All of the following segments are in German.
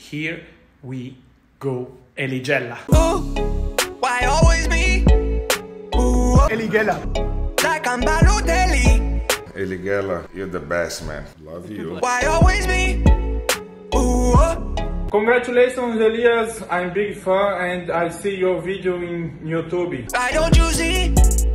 Here we go. Eligella. Why always me? Eligella. Like I'm Balotelli. Eligella, you're the best, man. Love you. Why always me? Congratulations, Elias. I'm big fan and I see your video in YouTube. Why don't you see?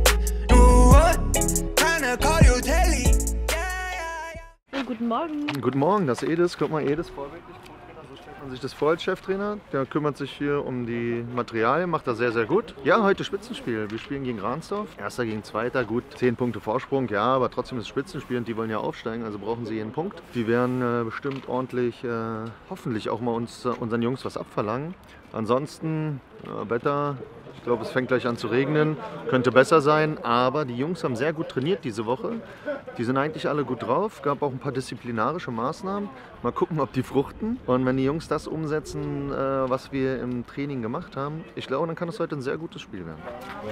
Tryna call you Telly. Guten Morgen. Guten Morgen, das ist Edis. Guck mal, Edis, vorbildlich Co-Trainer. So stellt man sich das vor als Cheftrainer. Der kümmert sich hier um die Materialien, macht das sehr, sehr gut. Ja, heute Spitzenspiel. Wir spielen gegen Ransdorf. Erster gegen Zweiter, gut, 10 Punkte Vorsprung. Ja, aber trotzdem ist es Spitzenspiel und die wollen ja aufsteigen, also brauchen sie jeden Punkt. Die werden bestimmt ordentlich, hoffentlich auch mal unseren Jungs was abverlangen. Ansonsten, Wetter. Ich glaube, es fängt gleich an zu regnen, könnte besser sein, aber die Jungs haben sehr gut trainiert diese Woche. Die sind eigentlich alle gut drauf, gab auch ein paar disziplinarische Maßnahmen. Mal gucken, ob die fruchten. Und wenn die Jungs das umsetzen, was wir im Training gemacht haben, ich glaube, dann kann es heute ein sehr gutes Spiel werden.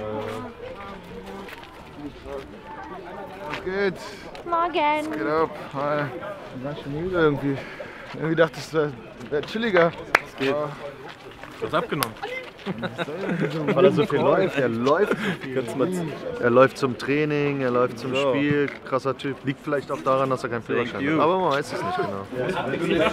Was geht? Morgen. Was geht ab? Hi. Ich war schon müde irgendwie. Irgendwie dachte ich, es wäre chilliger. Was geht? Du hast abgenommen. Weil er so viel läuft. Er läuft so viel. Er läuft zum Training, er läuft zum Spiel. Krasser Typ. Liegt vielleicht auch daran, dass er keinen Führerschein hat. Aber man weiß es nicht genau.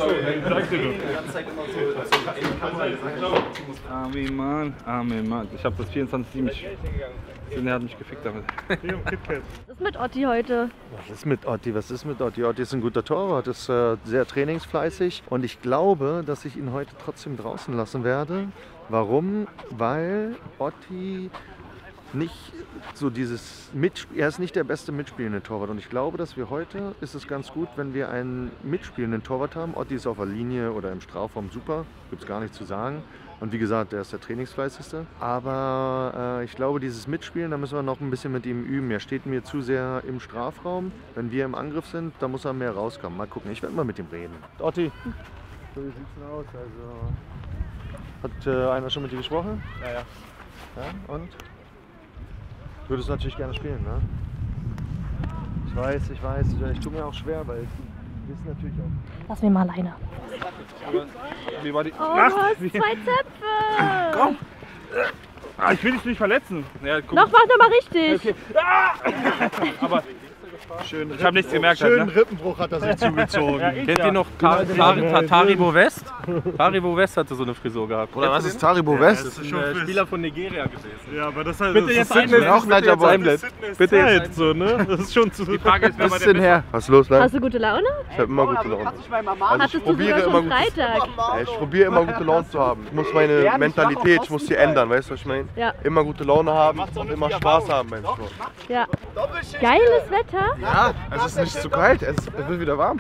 Amen, Mann. Ich habe das 24/7. Er hat mich gefickt damit. Was ist mit Otti heute? Was ist mit Otti? Was ist mit Otti? Otti ist ein guter Torwart, ist sehr trainingsfleißig und ich glaube, dass ich ihn heute trotzdem draußen lassen werde. Warum? Weil Otti nicht so dieses Mitspiel, er ist nicht der beste mitspielende Torwart und ich glaube, dass wir heute, ist es ganz gut, wenn wir einen mitspielenden Torwart haben. Otti ist auf der Linie oder im Strafraum super, gibt es gar nichts zu sagen. Und wie gesagt, der ist der trainingsfleißigste. Aber ich glaube, dieses Mitspielen, da müssen wir noch ein bisschen mit ihm üben. Er steht mir zu sehr im Strafraum. Wenn wir im Angriff sind, da muss er mehr rauskommen. Mal gucken, ich werde mal mit ihm reden. Otti, so wie sieht es denn aus? Also, hat einer schon mit dir gesprochen? Ja. Ja, und? Du würdest natürlich gerne spielen, ne? Ich weiß. Ich tue mir auch schwer, weil wir wissen natürlich auch... Lass mich mal alleine. Wie war die Oh, du hast 2 Zöpfe. Komm! Ich will dich nicht verletzen. Ja, guck. Noch, mach doch mal richtig. Okay. Aber schön, ich habe nichts gemerkt. Schönen ne? Rippenbruch hat er sich zugezogen. Kennt ihr noch Taribo West? Taribo West hatte so eine Frisur gehabt. Oder was ist Taribo West? Das ist ein Spieler von Nigeria gewesen. Ja, aber das heißt, Bitte jetzt einblenden. Bitte jetzt so, ne? Das ist schon zu... Die Frage ist, Was ist denn her? Was ist los, Leute? Hast du gute Laune? Ich habe immer gute Laune. Hattest du sogar schon Freitag? Ich probiere immer gute Laune zu haben. Ich muss meine Mentalität, ich muss sie ändern, weißt du, was ich meine? Ja. Immer gute Laune haben und immer Spaß haben beim Sport. Ja. Geiles Wetter. Ja, es ist nicht zu kalt, es wird wieder warm.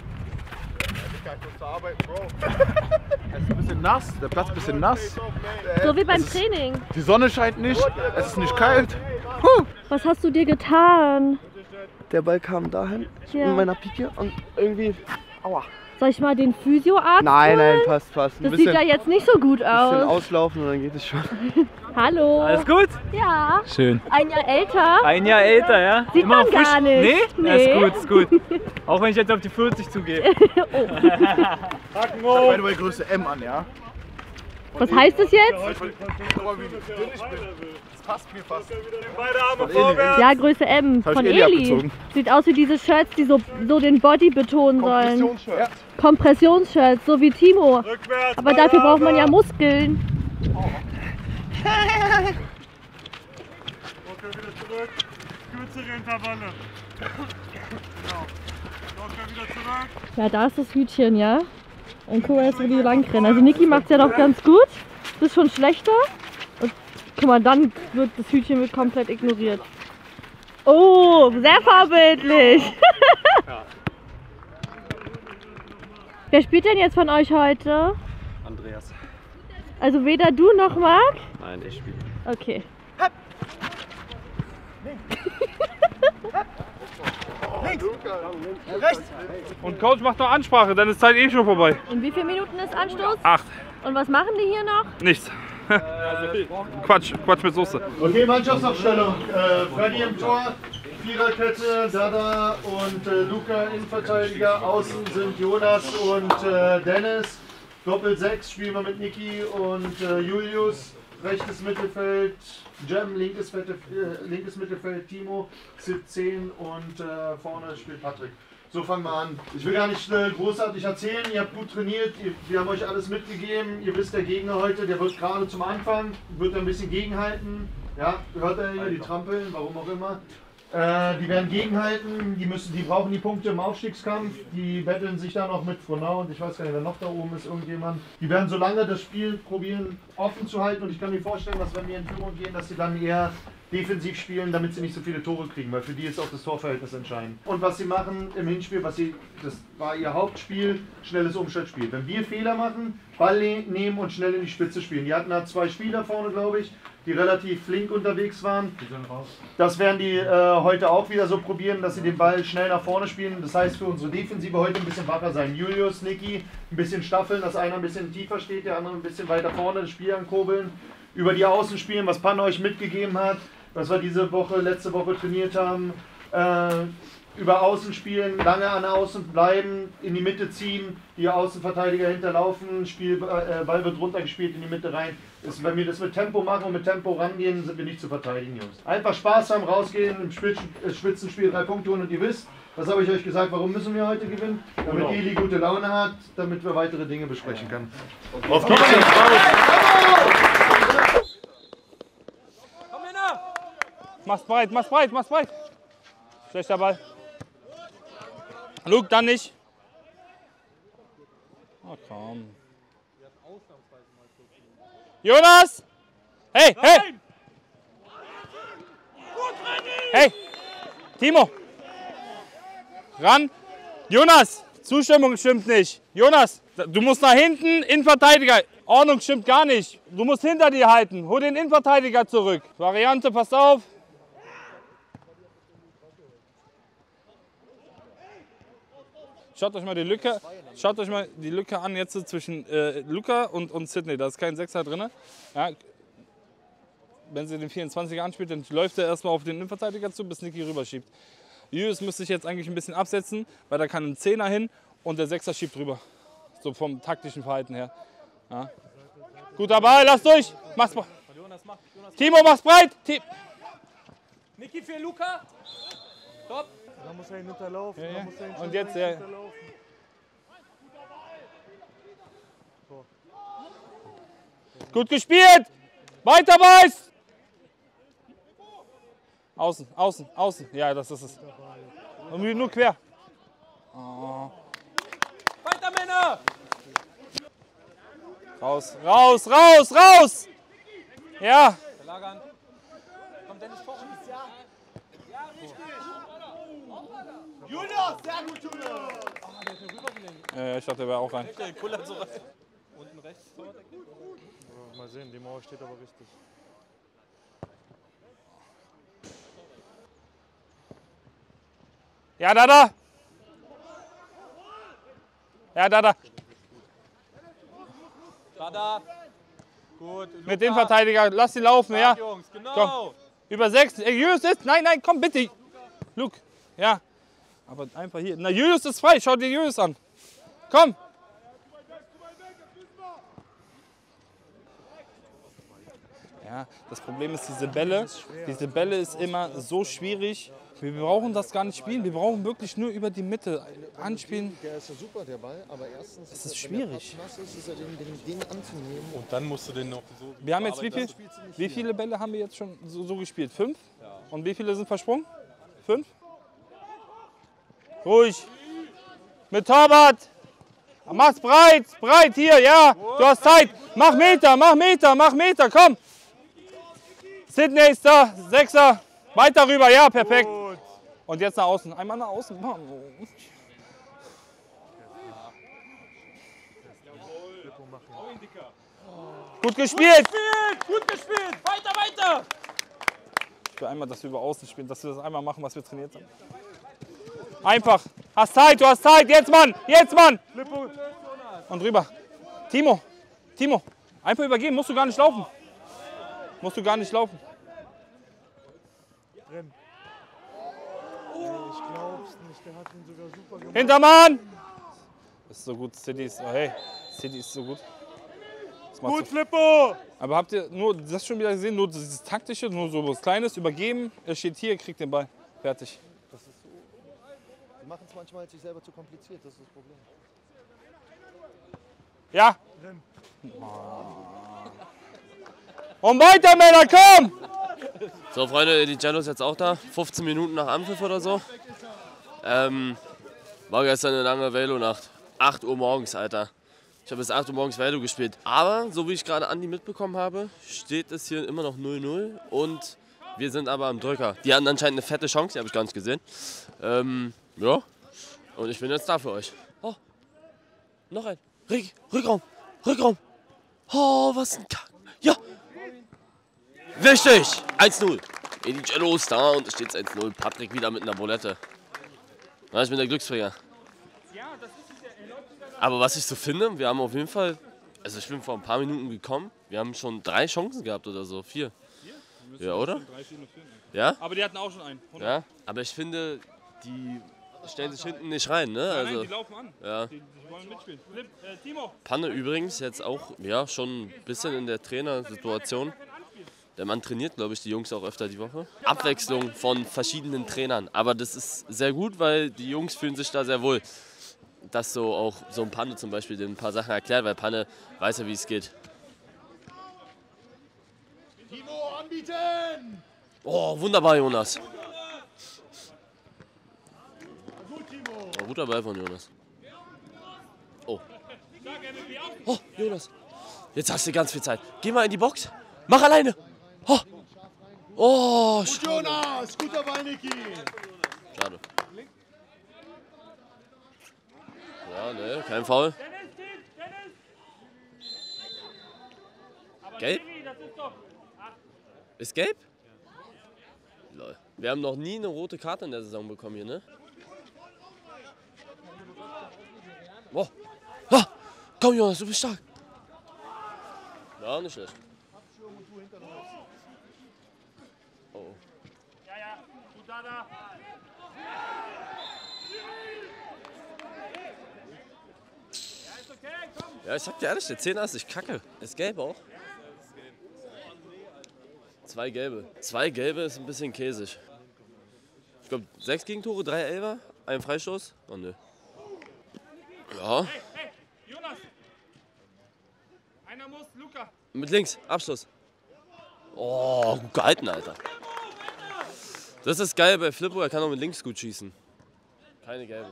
Es ist ein bisschen nass, der Platz ist ein bisschen nass. So wie beim Training. Die Sonne scheint nicht, es ist nicht kalt. Was hast du dir getan? Der Ball kam dahin Ja. in meiner Pike und irgendwie. Aua. Soll ich mal den Physioarzt Nein, holen? passt. Ein Das bisschen, sieht ja jetzt nicht so gut bisschen aus. auslaufen und dann geht es schon. Hallo. Alles gut? Ja. Schön. Ein Jahr älter. Ein Jahr älter, ja? Sieht man gar nicht. Nee? Ist gut. Auch wenn ich jetzt auf die 40 zugehe. Hacken hoch! By the way, Größe M an, ja? Was heißt das jetzt? Das passt mir fast. Beide Arme vorwärts. Ja, Größe M hab ich von Eli Eli. abgezogen. Sieht aus wie diese Shirts, die so den Body betonen sollen. Kompressionsshirt. Kompressionsshirts, so wie Timo. Rückwärts. Aber dafür braucht man ja Muskeln. Okay, wieder zurück. Kürzere Intervalle. Genau. Locker wieder zurück. Ja, da ist das Hütchen, ja. Und guck mal jetzt, wo die lang rennen. Also Niki macht es ja doch ganz gut. Das ist schon schlechter. Und guck mal, dann wird das Hütchen komplett ignoriert. Oh, sehr vorbildlich. Wer spielt denn jetzt von euch heute? Andreas. Also weder du noch Marc? Nein, ich spiele. Okay. Und Coach macht noch Ansprache, dann ist Zeit eh schon vorbei. In wie vielen Minuten ist Anstoß? 8. Und was machen die hier noch? Nichts. Quatsch mit Soße. Okay, Mannschaftsaufstellung. Freddy im Tor, Viererkette, Dada und Luca Innenverteidiger. Außen sind Jonas und Dennis. Doppel-6 spielen wir mit Niki und Julius. Rechtes Mittelfeld, Jam, linkes Mittelfeld, Timo, Sid 10 und vorne spielt Patrick. So fangen wir an. Ich will gar nicht großartig erzählen, ihr habt gut trainiert, wir haben euch alles mitgegeben. Ihr wisst, der Gegner heute, der wird gerade zum Anfang, wird ein bisschen gegenhalten. Ja, hört ihr hier, die trampeln, warum auch immer. Die werden gegenhalten, die brauchen die Punkte im Aufstiegskampf, die betteln sich da noch mit Frohnau und ich weiß gar nicht, wer noch da oben ist, irgendjemand. Die werden so lange das Spiel probieren offen zu halten und ich kann mir vorstellen, dass wenn wir in Führung gehen, dass sie dann eher defensiv spielen, damit sie nicht so viele Tore kriegen, weil für die ist auch das Torverhältnis entscheidend. Und was sie machen im Hinspiel, das war ihr Hauptspiel, schnelles Umschaltspiel. Wenn wir Fehler machen, Ball nehmen und schnell in die Spitze spielen. Die hatten da 2 Spieler vorne, glaube ich, die relativ flink unterwegs waren. Das werden die heute auch wieder so probieren, dass sie den Ball schnell nach vorne spielen. Das heißt für unsere Defensive heute ein bisschen wacher sein. Julius, Niki, ein bisschen staffeln, dass einer ein bisschen tiefer steht, der andere ein bisschen weiter vorne das Spiel ankurbeln. Über die Außen spielen, was Panne euch mitgegeben hat, was wir letzte Woche trainiert haben. Über Außen spielen, lange an Außen bleiben, in die Mitte ziehen, die Außenverteidiger hinterlaufen, Ball wird runtergespielt in die Mitte rein. Wenn wir das mit Tempo machen und mit Tempo rangehen, sind wir nicht zu verteidigen, Jungs. Einfach Spaß haben, rausgehen, im Spitzenspiel 3 Punkte holen und ihr wisst, das habe ich euch gesagt, warum müssen wir heute gewinnen? Damit Eli gute Laune hat, damit wir weitere Dinge besprechen können. Auf geht's! Komm, Männer! Mach's breit, mach's breit, mach's breit! Schlechter Ball. Luke, dann nicht. Oh, komm. Jonas! Hey, hey! Hey! Timo! Ran! Jonas! Zustimmung stimmt nicht. Jonas, du musst nach hinten, Innenverteidiger. Ordnung stimmt gar nicht. Du musst hinter dir halten. Hol den Innenverteidiger zurück. Variante, passt auf. Schaut euch mal die Lücke an jetzt zwischen Luca und Sydney. Da ist kein Sechser drin. Ja. Wenn sie den 24er anspielt, dann läuft er erstmal auf den Innenverteidiger zu, bis Niki rüberschiebt. Julius müsste sich jetzt eigentlich ein bisschen absetzen, weil da kann ein Zehner hin und der Sechser schiebt rüber. So vom taktischen Verhalten her. Ja. Guter Ball, lass durch. Mach's breit. Timo, mach's breit. Niki für Luca. Top. Da muss er ihn hinterlaufen. Ja, ja. Und jetzt, ja. Gut gespielt. Weiter, Weiß. Außen, außen, außen. Ja, das ist es. Und nur quer. Oh. Weiter, Männer. Raus, raus, raus, raus. Ja. Verlagern. Kommt der nicht vor uns? Ja, richtig. Julius, sehr gut, Julius. Oh, der ist ja rübergelenkt. Ja, ich dachte, der wäre auch rein. Der kullert so rein. Unten rechts, Tordecke. Mal sehen, die Mauer steht aber richtig. Ja, da. Ja, da. Da. Gut. Mit dem Verteidiger, lass ihn laufen, ja. Jungs, genau. Komm. Über 6. Julius ist. Nein, komm bitte. Luke. Ja. Aber einfach hier. Na, Julius ist frei. Schau dir Julius an. Komm. Ja, das Problem ist, diese Bälle ist immer so schwierig. Wir brauchen das gar nicht spielen. Wir brauchen wirklich nur über die Mitte anspielen. Der ist ja super, der Ball, aber erstens es ist schwierig. Ist er den anzunehmen. Und dann musst du den noch so. Wir haben jetzt wie viele Bälle haben wir jetzt schon so gespielt? 5? Ja. Und wie viele sind versprungen? 5? Ruhig. Mit Torwart. Mach's breit hier, ja. Du hast Zeit. Mach Meter, komm. Sydney ist da, 6er. Weiter rüber, ja, perfekt. Und jetzt nach außen. Einmal nach außen. Gut gespielt. Gut gespielt. Weiter. Ich will einmal, dass wir über außen spielen, dass wir das einmal machen, was wir trainiert haben. Einfach. Du hast Zeit. Jetzt, Mann. Und rüber. Timo. Einfach übergeben. Musst du gar nicht laufen. Drin. Ich glaub's nicht, der hat ihn sogar super gemacht. Hintermann! Das ist so gut, City ist. Oh, hey. City ist so gut. Gut, Flippo! Aber habt ihr nur das schon wieder gesehen? Nur dieses taktische, nur so was Kleines, übergeben. Er steht hier, kriegt den Ball. Fertig. Das ist so. Die machen es manchmal sich selber zu kompliziert, das ist das Problem. Ja. Und weiter, Männer, komm! So, Freunde, die Cello ist jetzt auch da. 15 Minuten nach Anpfiff oder so. War gestern eine lange Velo-Nacht. 8 Uhr morgens, Alter. Ich habe bis 8 Uhr morgens Velo gespielt. Aber, so wie ich gerade Andi mitbekommen habe, steht es hier immer noch 0-0. Und wir sind aber am Drücker. Die hatten anscheinend eine fette Chance, die habe ich gar nicht gesehen. Ja. Und ich bin jetzt da für euch. Oh, noch ein. Rückraum. Oh, was ein Kack. Ja. Wichtig. 1-0. Edi Cello ist da und es steht 1-0. Patrick wieder mit einer Bolette. Ja, ich bin der Glücksbringer. Aber was ich so finde, wir haben auf jeden Fall, also ich bin vor ein paar Minuten gekommen, wir haben schon 3 Chancen gehabt oder so, 4. Ja, oder? Ja? Aber die hatten auch schon einen. Ja, aber ich finde, die stellen sich hinten nicht rein, ne? Also, Nein, die laufen an. Ja. Die wollen mitspielen. Timo. Panne übrigens jetzt auch, ja, schon ein bisschen in der Trainersituation. Der Mann trainiert, glaube ich, die Jungs auch öfter die Woche. Abwechslung von verschiedenen Trainern. Aber das ist sehr gut, weil die Jungs fühlen sich da sehr wohl. Dass so auch so ein Panne zum Beispiel den ein paar Sachen erklärt, weil Panne weiß ja, wie es geht. Timo, anbieten! Oh, wunderbar, Jonas. Oh, guter Ball von Jonas. Oh. Oh, Jonas. Jetzt hast du ganz viel Zeit. Geh mal in die Box. Mach alleine. Oh. Oh, Gut, schade. Jonas! Guter Ball, Niki! Schade. Ja, ne, kein Foul. Gelb? Ist gelb? Lol. Wir haben noch nie eine rote Karte in der Saison bekommen hier, ne? Oh. Ah. Komm, Jonas, du bist stark. Ja, nicht schlecht. Oh. Ja, ich sag dir ehrlich, der 10er ist nicht kacke. Ist gelb auch? 2 gelbe. 2 gelbe ist ein bisschen käsig. Ich glaube 6 Gegentore, 3 Elfer, 1 Freistoß. Oh ne. Ja. Hey, Jonas! Einer muss, Luca! Mit links, Abschluss. Oh, gut gehalten, Alter. Das ist geil bei Flippo, er kann auch mit links gut schießen. Keine gelbe.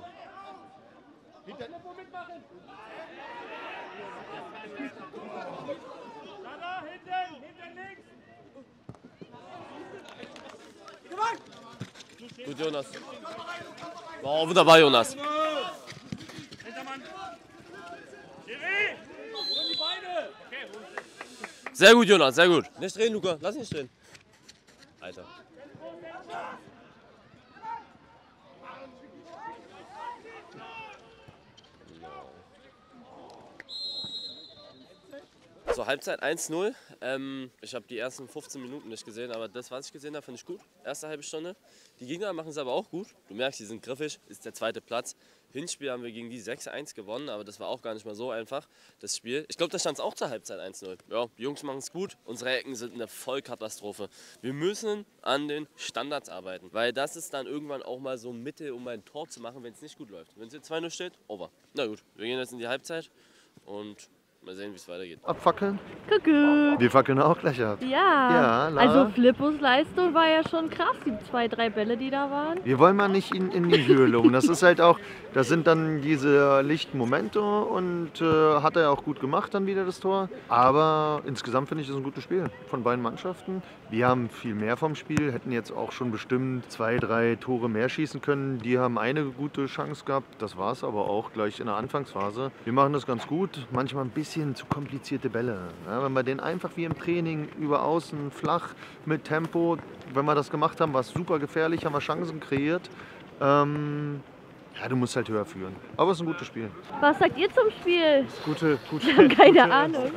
Gut, Jonas. Oh, wunderbar, Jonas. Sehr gut, Jonas, sehr gut. Nicht drehen, Luca. Lass ihn nicht drehen. Alter. So, Halbzeit 1-0. Ich habe die ersten 15 Minuten nicht gesehen, aber das, was ich gesehen habe, finde ich gut. Erste halbe Stunde. Die Gegner machen es aber auch gut. Du merkst, die sind griffig, ist der 2. Platz. Hinspiel haben wir gegen die 6-1 gewonnen, aber das war auch gar nicht mal so einfach, das Spiel. Ich glaube, da stand es auch zur Halbzeit 1-0. Ja, die Jungs machen es gut. Unsere Ecken sind eine Vollkatastrophe. Wir müssen an den Standards arbeiten, weil das ist dann irgendwann auch mal so ein Mittel, um ein Tor zu machen, wenn es nicht gut läuft. Wenn es jetzt 2-0 steht, over. Na gut, wir gehen jetzt in die Halbzeit und mal sehen, wie es weitergeht. Abfackeln? Kuckuck. Wir fackeln auch gleich ab. Ja, Lara. also Flippos Leistung war ja schon krass, die 2, 3 Bälle, die da waren. Wir wollen mal nicht in die Höhe loben. Das ist halt auch, das sind dann diese lichten Momente und hat er auch gut gemacht dann wieder das Tor. Aber insgesamt finde ich das ein gutes Spiel von beiden Mannschaften. Wir haben viel mehr vom Spiel, hätten jetzt auch schon bestimmt 2, 3 Tore mehr schießen können. Die haben eine gute Chance gehabt, das war es aber auch gleich in der Anfangsphase. Wir machen das ganz gut, manchmal ein bisschen zu komplizierte Bälle. Ja, wenn wir den einfach wie im Training über außen flach mit Tempo, wenn wir das gemacht haben, war es super gefährlich, haben wir Chancen kreiert. Ja, du musst halt höher führen. Aber es ist ein gutes Spiel. Was sagt ihr zum Spiel? Gute. Ich habe keine Ahnung.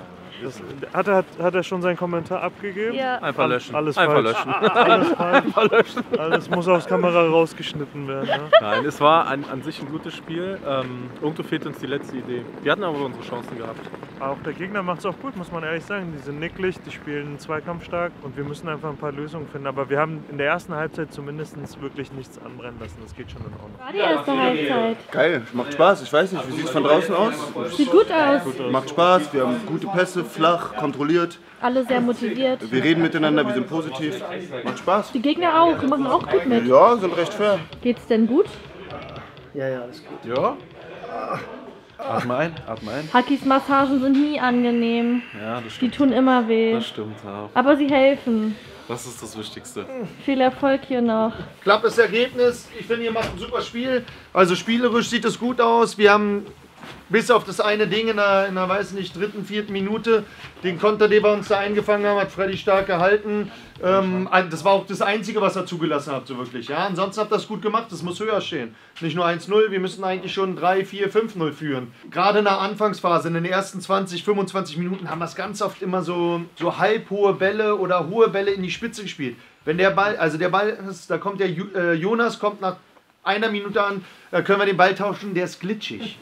Hat er schon seinen Kommentar abgegeben? Ja. Einfach löschen. Alles Einfach falsch. löschen. Alles falsch. Einfach löschen. Alles muss aus Kamera rausgeschnitten werden. Ne? Nein, es war an sich ein gutes Spiel. Irgendwo fehlt uns die letzte Idee. Wir hatten aber unsere Chancen gehabt. Auch der Gegner macht es auch gut, muss man ehrlich sagen. Die sind nicklig, die spielen zweikampfstark und wir müssen einfach ein paar Lösungen finden. Aber wir haben in der ersten Halbzeit zumindest wirklich nichts anbrennen lassen. Das geht schon in Ordnung. War die erste Halbzeit? Geil, macht Spaß. Ich weiß nicht, wie sieht es von draußen aus? Sieht gut aus. Macht Spaß, wir haben gute Pässe, flach, kontrolliert. Alle sehr motiviert. Wir reden miteinander, wir sind positiv. Macht Spaß. Die Gegner auch, machen auch gut mit. Ja, sind recht fair. Geht's denn gut? Ja, alles gut. Ja. Atme ein, atme ein. Hakis Massagen sind nie angenehm. Ja, das Die stimmt. tun immer weh. Das stimmt, ja. Aber sie helfen. Das ist das Wichtigste. Viel Erfolg hier noch. Knappes Ergebnis. Ich finde, ihr macht ein super Spiel. Also spielerisch sieht es gut aus. Wir haben bis auf das eine Ding in der weiß nicht, 3., 4. Minute, den Konter, den wir uns da eingefangen haben, hat Freddy stark gehalten. Das war auch das Einzige, was er zugelassen hat, so wirklich. Ja? Ansonsten habt ihr das gut gemacht, das muss höher stehen. Nicht nur 1-0, wir müssen eigentlich schon 3, 4, 5-0 führen. Gerade in der Anfangsphase, in den ersten 20, 25 Minuten, haben wir es ganz oft immer so halbhohe Bälle oder hohe Bälle in die Spitze gespielt. Wenn der Ball, da kommt der Jonas, kommt nach einer Minute an, können wir den Ball tauschen, der ist glitschig.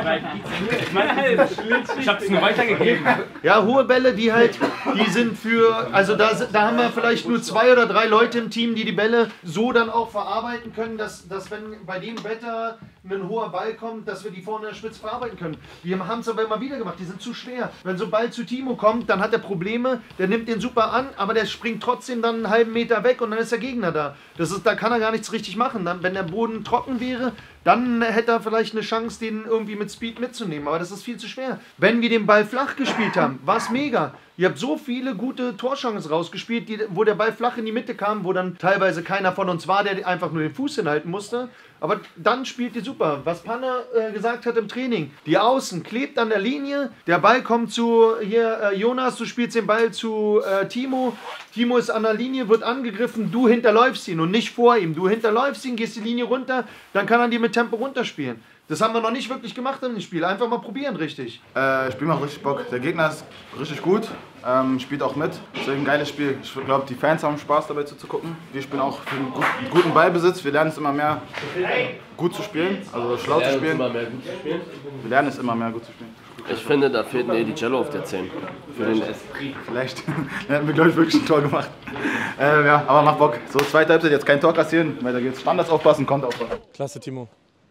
Ich hab's nur weitergegeben. Ja, hohe Bälle, die sind für, also da haben wir vielleicht nur 2 oder 3 Leute im Team, die Bälle so dann auch verarbeiten können, dass wenn bei dem Wetter ein hoher Ball kommt, dass wir die vorne in der Spitze verarbeiten können. Wir haben es aber immer wieder gemacht, die sind zu schwer. Wenn so ein Ball zu Timo kommt, dann hat er Probleme, der nimmt den super an, aber der springt trotzdem dann einen halben Meter weg und dann ist der Gegner da. Da kann er gar nichts richtig machen. Dann, wenn der Boden trocken wäre, dann hätte er vielleicht eine Chance, den irgendwie mit Speed mitzunehmen. Aber das ist viel zu schwer. Wenn wir den Ball flach gespielt haben, war es mega. Ihr habt so viele gute Torchancen rausgespielt, wo der Ball flach in die Mitte kam, wo dann teilweise keiner von uns war, der einfach nur den Fuß hinhalten musste. Aber dann spielt ihr super. Was Panne gesagt hat im Training, die Außen klebt an der Linie, der Ball kommt zu Jonas, du spielst den Ball zu Timo. Timo ist an der Linie, wird angegriffen, du hinterläufst ihn und nicht vor ihm. Du hinterläufst ihn, gehst die Linie runter, dann kann er die mit Tempo runterspielen. Das haben wir noch nicht wirklich gemacht im Spiel. Einfach mal probieren, richtig. Spiel macht richtig Bock. Der Gegner ist richtig gut, spielt auch mit. Deswegen ein geiles Spiel. Ich glaube, die Fans haben Spaß dabei zuzugucken. Wir spielen auch für einen guten Ballbesitz. Wir lernen es immer mehr gut zu spielen, also schlau zu spielen. Wir lernen es immer mehr gut zu spielen. Ich finde, da fehlt ein Edi Cello auf der 10. Für den Esprit. Vielleicht hätten wir, glaube ich, wirklich ein Tor gemacht. Ja, aber macht Bock. So, zweite Halbzeit, jetzt kein Tor kassieren, weil da geht es Standards aufpassen, Konter aufpassen. Klasse, Timo.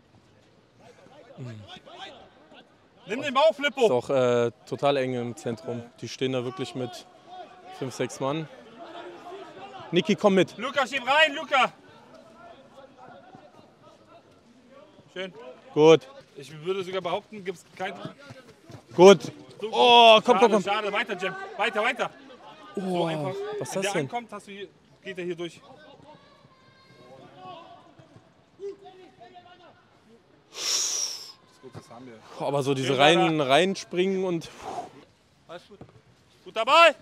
Nimm den Bauch, Flippo! Ist auch total eng im Zentrum. Die stehen da wirklich mit 5, 6 Mann. Niki, komm mit. Luca, schieb rein, Luca! Schön. Gut. Ich würde sogar behaupten, gibt es kein... Gut. So, oh, komm. Schade, weiter, Jam. Weiter. Oh, so einfach. was ist das Wenn der denn? ankommt, geht er hier durch. Das haben wir. Aber so diese reinspringen und... Alles gut. Gut dabei!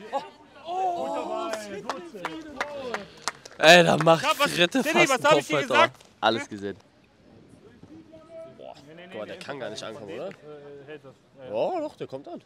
Ey, da macht Tilly, Fritte fast einen was hab ich dir Kopfballtor. gesagt? Alles gesehen. Boah, der kann gar nicht ankommen, oder? Oh, doch, der kommt an.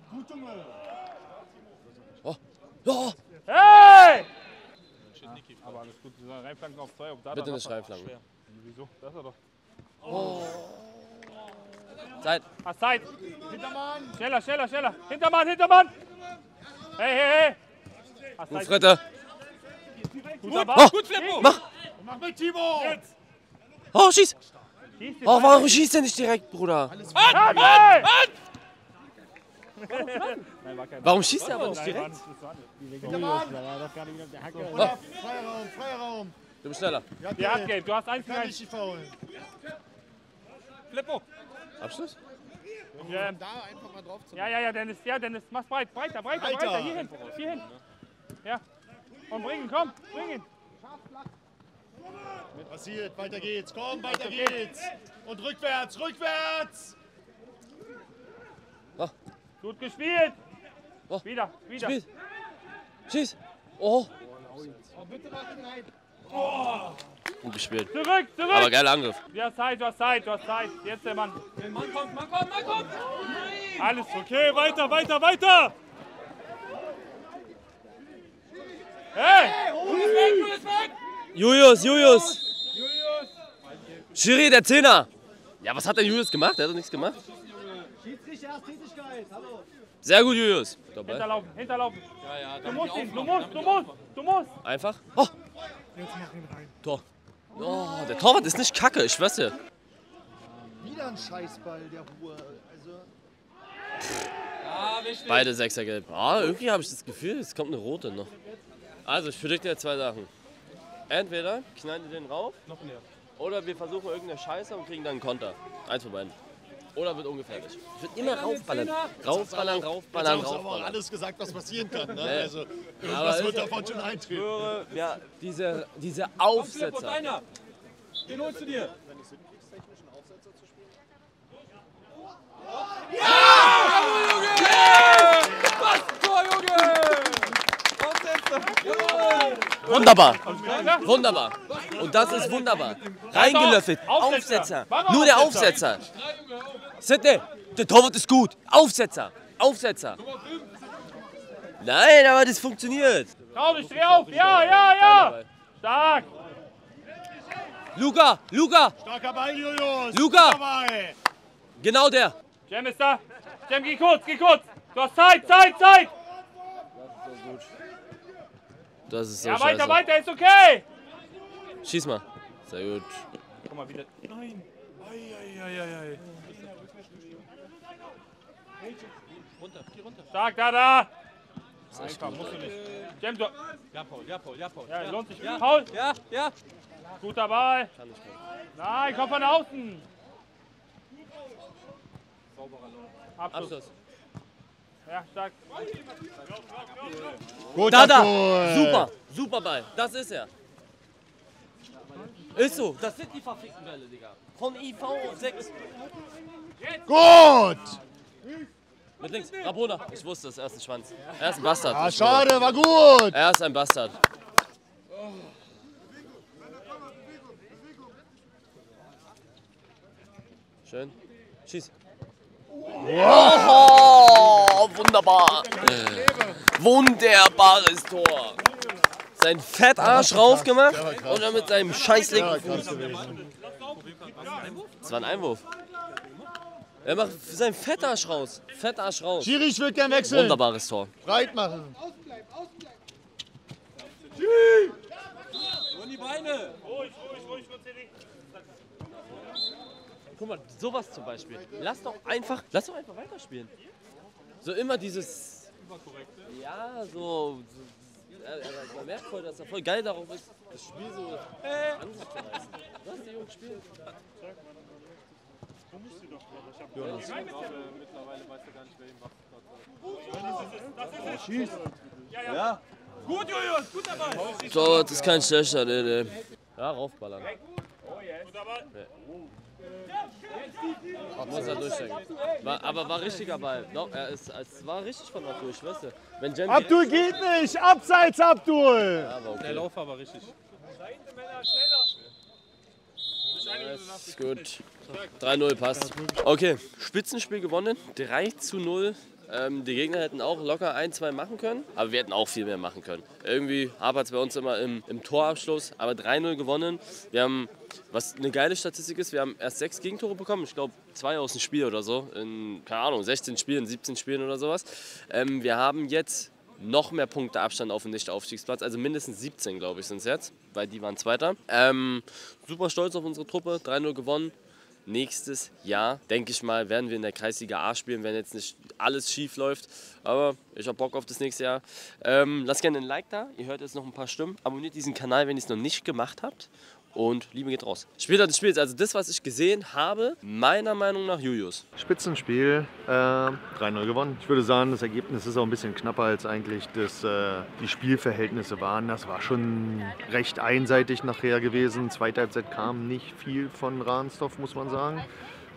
Oh. Oh. Hey! Aber alles gut, wir sollen reinflanken auf 2. Bitte nicht reinflanken. Wieso? Das ist er doch. Oh. Zeit. Hast Zeit. Hintermann. Schneller. Hintermann. Hey. Hast Gut, Zeit. Fritte. Gut dabei. Oh. Gut, Flippo. Mach mit, Timo! Jetzt. Oh, schieß. Oh, warum schießt er nicht direkt, Bruder? Warum schießt er aber nicht direkt? Freiraum. Du bist schneller. Ja, Gelb, du hast 1 Kann nicht faulen. Flippo. Abschluss? Ja. Da einfach mal drauf zu. Ja, Dennis, mach breiter, hier hin. Ja. Und bring ihn, komm, bring ihn. Passiert, weiter geht's, komm, weiter geht's. Und rückwärts. Oh. Gut gespielt. Oh. Wieder. Spiel. Schieß. Oh. Bitte mach ihn rein. Gut gespielt. Zurück. Aber geiler Angriff. Du hast Zeit. Jetzt der Mann. Mann kommt. Nein. Alles okay, weiter, weiter, weiter! Hey! Julius! Schiri, der Zehner! Ja, was hat der Julius gemacht? Der hat doch nichts gemacht. Sehr gut, Julius. Dabei. Hinterlaufen, hinterlaufen. Ja, Du musst ihn, du musst. Einfach. Oh, Jetzt mach ihn rein. Tor. Oh, der Torwart ist nicht kacke, ich schwör's dir. Wieder ein Scheißball, der Ruhe. Also. Beide Sechsergelb. Ah, irgendwie habe ich das Gefühl, es kommt eine rote noch. Also, ich predikte dir zwei Sachen. Entweder knallen die den rauf, oder wir versuchen irgendeine Scheiße und kriegen dann einen Konter. Eins von beiden. Oder wird ungefährlich. Ich würde immer raufballern. Raufballern. Jetzt haben sie aber auch alles gesagt, was passieren kann. Ne? Also, irgendwas wird davon schon eintreten. Ja, diese Aufsetzer. Den holst du dir. Wunderbar. Wunderbar. Und das ist wunderbar. Reingelöffelt. Aufsetzer. Nur der Aufsetzer. Sidney, der Torwart ist gut. Aufsetzer. Aufsetzer. Nein, aber das funktioniert. Trau dich, dreh auf. Ja. Stark. Luca. Starker Ball, Julius. Luca. Genau der. Cem ist da. Cem, geh kurz. Du hast Zeit. Das ist so Ja, scheiße. weiter, ist okay. Schieß mal. Sehr gut. Guck mal wieder. Nein. Ei. Geh runter. Stark, da. Einfach, musst du nicht. Cem, du. Ja, Paul. Ja, lohnt sich. Paul. Ja. Gut dabei. Nein, komm von außen. Abschluss. Ja, stark. Gut, Da. Super Ball. Das ist er. Ist so. Das sind die verfickten Bälle, Digga. Von IV auf 6. Gut. Mit links. Rabona. Ich wusste es. Er ist ein Schwanz. Er ist ein Bastard. Ah, schade, war gut. Er ist ein Bastard. Schön. Schieß. Oh, wunderbar. Wunderbares Tor. Sein Fettarsch rauf gemacht und dann mit seinem scheiß linken Fuß. Das war ein Einwurf. Er macht seinen Fettarsch raus. Schiri, ich würde gern wechseln. Wunderbares Tor. Breit machen. Nur die Beine. Ruhig. Guck mal, sowas zum Beispiel. Lass doch einfach weiterspielen. So immer dieses. Ja, so. Man merkt voll, dass er voll geil darauf ist, das Spiel so anzureißen. Lass die Jungs spielen. Jonas. Mittlerweile weiß er gar nicht, wer ihn macht. Schieß. Ja. Gut, Julius, gut dabei. So, das ist kein schlechter, nee. Ja, raufballern. Gut dabei. Muss er durchstecken. Aber war richtiger Ball. Doch, es war richtig von Abdul, ich weiß ja. Abdul geht nicht! Abseits, Abdul! Ja, okay. Der Lauf war richtig. Ist gut. 3-0 passt. Okay, Spitzenspiel gewonnen. 3-0. Die Gegner hätten auch locker 1-2 machen können, aber wir hätten auch viel mehr machen können. Irgendwie hapert es bei uns immer im Torabschluss, aber 3-0 gewonnen. Wir haben, was eine geile Statistik ist, wir haben erst 6 Gegentore bekommen, ich glaube 2 aus dem Spiel oder so, in, keine Ahnung, 16 Spielen, 17 Spielen oder sowas. Wir haben jetzt noch mehr Punkte Abstand auf den Nicht-Aufstiegsplatz, also mindestens 17, glaube ich, sind es jetzt, weil die waren Zweiter. Super stolz auf unsere Truppe, 3-0 gewonnen. Nächstes Jahr, denke ich mal, werden wir in der Kreisliga A spielen, wenn jetzt nicht alles schief läuft. Aber ich habe Bock auf das nächste Jahr. Lasst gerne ein Like da, ihr hört jetzt noch ein paar Stimmen. Abonniert diesen Kanal, wenn ihr es noch nicht gemacht habt. Und Liebe geht raus. Später des Spiels, also das, was ich gesehen habe, meiner Meinung nach Julius. Spitzenspiel, 3-0 gewonnen. Ich würde sagen, das Ergebnis ist auch ein bisschen knapper als eigentlich die Spielverhältnisse waren. Das war schon recht einseitig nachher gewesen. Zweite Halbzeit kam nicht viel von Ransdorf, muss man sagen.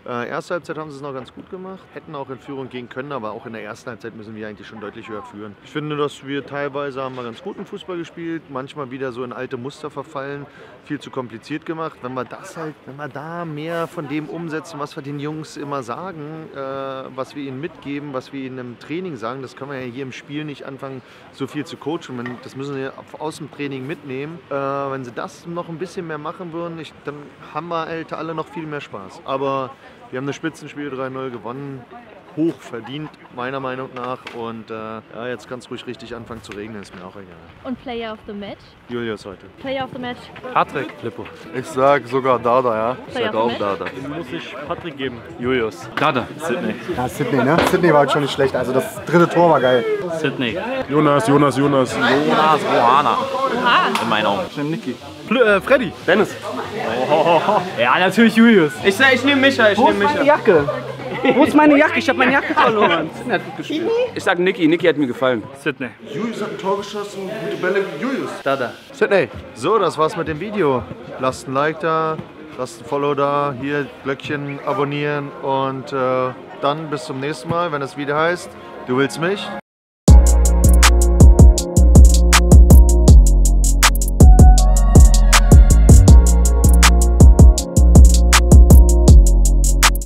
Erste Halbzeit haben sie es noch ganz gut gemacht, hätten auch in Führung gehen können, aber auch in der ersten Halbzeit müssen wir eigentlich schon deutlich höher führen. Ich finde, dass wir teilweise haben wir ganz guten Fußball gespielt, manchmal wieder so in alte Muster verfallen, viel zu kompliziert gemacht. Wenn wir da mehr von dem umsetzen, was wir den Jungs immer sagen, was wir ihnen mitgeben, was wir ihnen im Training sagen, das können wir ja hier im Spiel nicht anfangen, so viel zu coachen. Das müssen wir aus dem Training mitnehmen. Wenn sie das noch ein bisschen mehr machen würden, dann haben wir alle noch viel mehr Spaß. Aber wir haben das Spitzenspiel 3-0 gewonnen. Hoch verdient, meiner Meinung nach. Und ja, jetzt kann es ruhig richtig anfangen zu regnen, ist mir auch egal. Und Player of the Match? Julius heute. Player of the Match? Patrick. Flippo. Ich sag sogar Dada, ja. Ich Player sag of auch the Dada. Muss ich Patrick geben. Julius. Dada. Sydney. Ja, Sydney, ne? Sydney war halt schon nicht schlecht. Also das dritte Tor war geil. Sydney. Jonas. Jonas Rohana. In meinen Augen. Ich nehm Niki. Freddy. Dennis. Ja, natürlich Julius. Ich nehme Micha, Wo ist meine Jacke? Wo ist meine Jacke? Ich habe meine Jacke verloren. Sydney hat gut gespielt. Ich sag Niki. Niki hat mir gefallen. Sydney. Julius hat ein Tor geschossen, gute Bälle. Julius. Dada. Sydney. So, das war's mit dem Video. Lasst ein Like da, lasst ein Follow da, hier Glöckchen abonnieren und dann bis zum nächsten Mal, wenn es wieder heißt, du willst mich?